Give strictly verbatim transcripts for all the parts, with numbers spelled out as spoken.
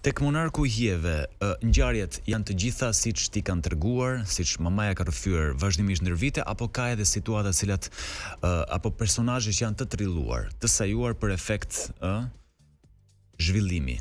Tek Monarku i Hieve, ngjarjet janë të gjitha siç ti kanë treguar, siç mamaja ka rrëfyer vazhdimisht ndër vite, apo ka edhe situata të cilat apo personazhe që janë të trilluar, të sajuar për efekt ë zhvillimi?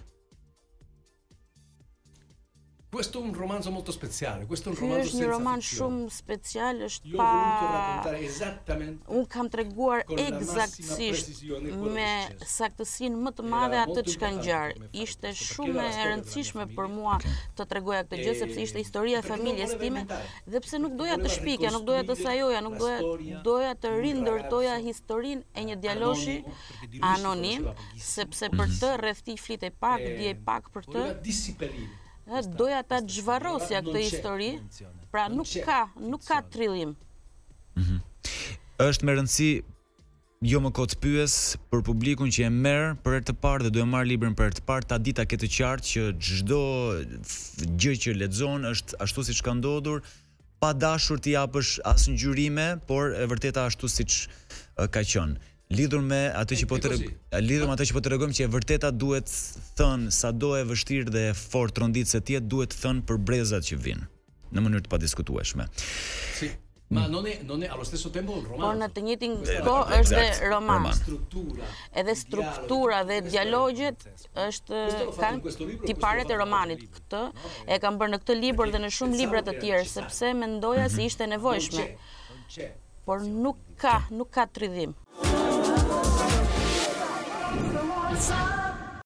Questo è un romanzo molto speciale, questo è un Ky romanzo është një senza roman fiction. shumë special, është Io ho pa voluto raccontare esattamente unë kam treguar con la massima eksaktësisht precisione quello me che successo. saktësinë më të madhe Era atë molto që ka importante ngjarë. per me fare Ishte questo, perché shumë era la e storia rëndësishme della mia për mua të tregoja këtë gjë sepse ishte historia e perché non familjes voleva time inventare. dhe pse nuk doja të Voleva shpikja, nuk doja të sajoja, nuk la doja storia doja të di un rindërtoja ragazzo historinë e një djaloshi anonimo, perché di lui si anonim, conosceva pochissimo. sepse për të rreth tij flitej pak, djej pak për të. Voleva dissipellire. Doja ta zhvarrosja këtë histori, pra nuk ka, nuk ka trillim. Është me rëndësi jo më kot pyes për publikun që e merr për herë të parë dhe do e marr librin për herë të parë, ta di ta ketë qartë që çdo gjë që lexon është ashtu siç ka ndodhur, pa dashur t'i japësh as ngjyrime, por e vërteta ashtu siç ka qenë. Lidhur me atë që po të lidhur me atë që po tregojmë që e vërteta duhet thënë sado e vështirë dhe e fortë ronditse të jetë, duhet thënë për brezat që vijnë në mënyrë të padiskutueshme. Sì. Ma non è, non è allo stesso tempo un romanzo. Por në të njëjtin kohë është dhe roman. Struttura. Edhe struktura dhe dialogjet është kanë tiparet e romanit. Këtë e kam bërë në këtë libër dhe në shumë libra të tjerë sepse mendoja se ishte nevojshme. Por nuk ka, nuk ka trillim. Sa